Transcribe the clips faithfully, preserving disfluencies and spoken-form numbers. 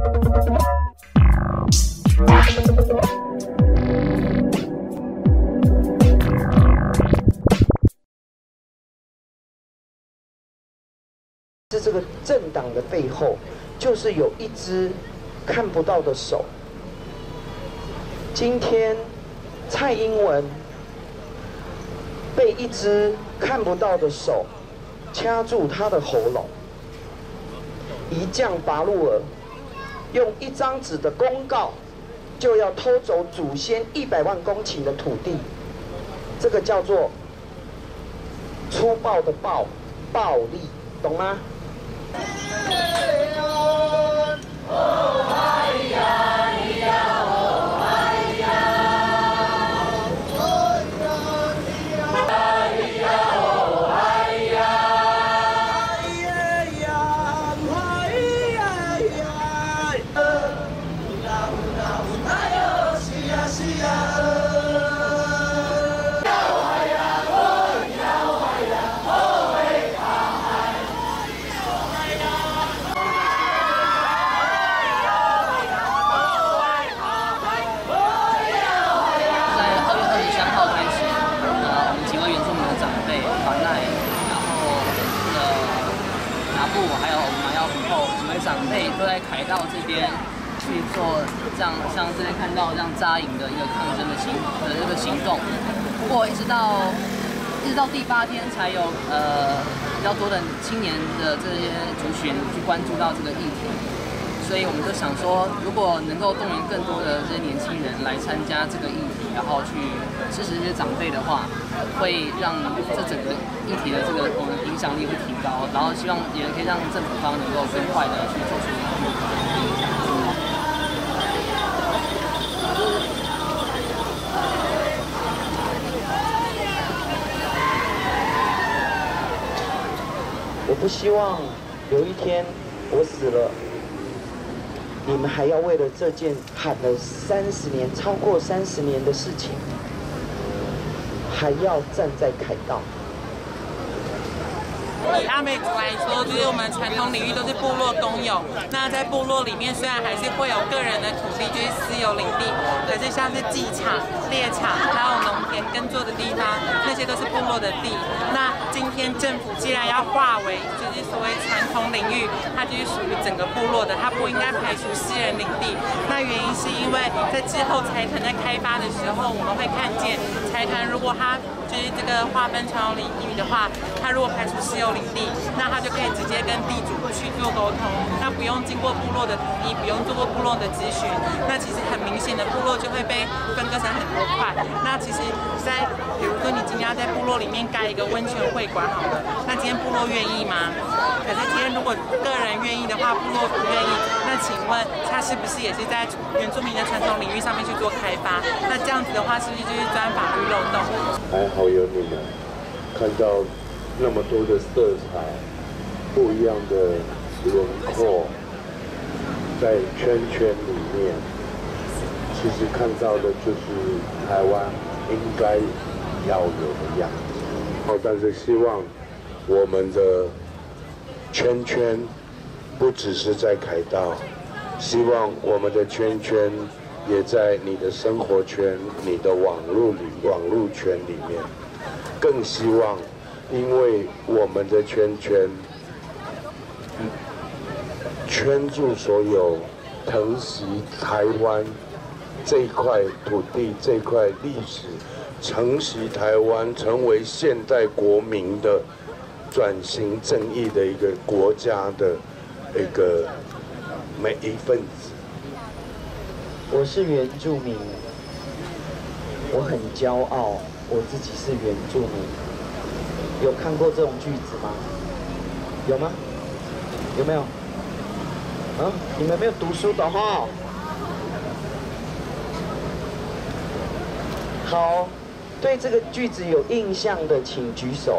是这个政党的背后，就是有一只看不到的手。今天蔡英文被一只看不到的手掐住他的喉咙，一将拔路儿用一张纸的公告就要偷走祖先一百万公顷的土地，这个叫做粗暴的暴暴力，懂吗？ 长辈都在凯道这边去做这样像这边看到这样扎营的一个抗争的行的这个行动，不过一直到一直到第八天才有呃比较多的青年的这些族群去关注到这个议题，所以我们就想说，如果能够动员更多的这些年轻人来参加这个议题，然后去支持这些长辈的话，会让这整个议题的这个我们影响力会提高，然后希望也可以让政府方能够更快的去做出。 我不希望有一天我死了，你们还要为了这件喊了三十年、超过三十年的事情，还要站在凯道。 以阿美族来说，就是我们传统领域都是部落公有。那在部落里面，虽然还是会有个人的土地，就是私有领地，可是像是祭场、猎场，还有农田耕作的地方，那些都是部落的地。那今天政府既然要划为就是所谓传统领域，它就是属于整个部落的，它不应该排除私人领地。那原因是因为在之后财团在开发的时候，我们会看见财团如果它就是这个划分传统领域的话，它如果排除私有领地，那它就可以直接跟地主去做沟通，那不用经过部落的同意，不用做过部落的咨询，那其实很明显的部落就会被分割成很多块。那其实在比如说你今天要在部落里面盖一个温泉会馆好了，那今天部落愿意吗？可是今天如果个人愿意的话，部落不愿意，那请问他是不是也是在原住民的传统领域上面去做开发？那这样子的话，是不是就是钻法律漏洞？ 还好有你们看到那么多的色彩，不一样的轮廓，在圈圈里面，其实看到的就是台湾应该要有的样子。哦，但是希望我们的圈圈不只是在凯道，希望我们的圈圈也在你的生活圈、你的网络里、网络圈里面。更希望，因为我们的圈圈圈住所有疼惜台湾这一块土地、这块历史，承袭台湾成为现代国民的转型正义的一个国家的一个每一份子。 我是原住民，我很骄傲，我自己是原住民。有看过这种句子吗？有吗？有没有？啊，你们没有读书的哈。好，对这个句子有印象的，请举手。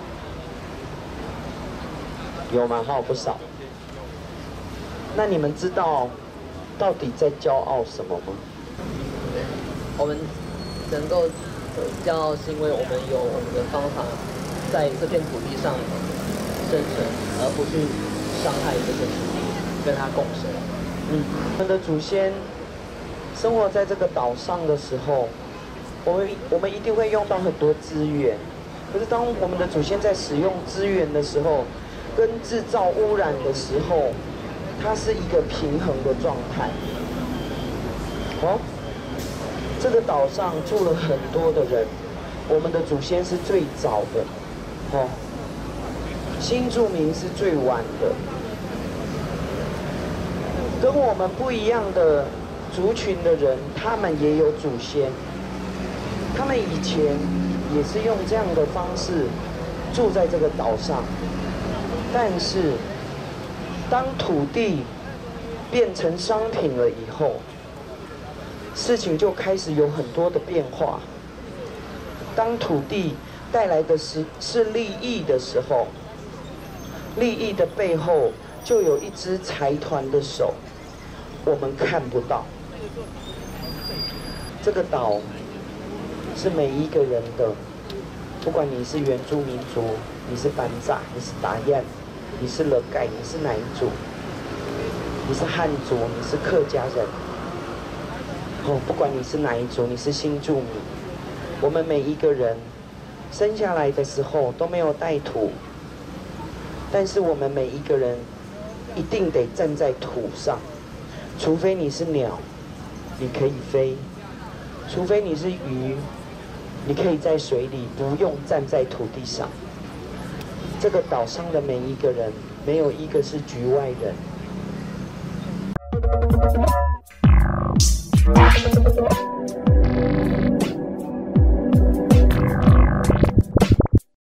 有吗？哈，不少。那你们知道到底在骄傲什么吗？ 我们能够骄傲，是因为我们有我们的方法，在这片土地上生存，而不去伤害这片土地，跟它共生。 嗯，我们的祖先生活在这个岛上的时候，我们我们一定会用到很多资源。可是当我们的祖先在使用资源的时候，跟制造污染的时候，它是一个平衡的状态。哦，这个岛上住了很多的人，我们的祖先是最早的，哦，新住民是最晚的。跟我们不一样的族群的人，他们也有祖先，他们以前也是用这样的方式住在这个岛上，但是当土地变成商品了以后，事情就开始有很多的变化。当土地带来的是是利益的时候，利益的背后就有一支财团的手，我们看不到。这个岛是每一个人的，不管你是原住民族，你是班扎，你是达彦，你是勒盖，你是哪一族，你是汉族，你是客家人，哦，不管你是哪一族，你是新住民，我们每一个人生下来的时候都没有带土，但是我们每一个人一定得站在土上，除非你是鸟，你可以飞；除非你是鱼，你可以在水里，不用站在土地上。这个岛上的每一个人，没有一个是局外人。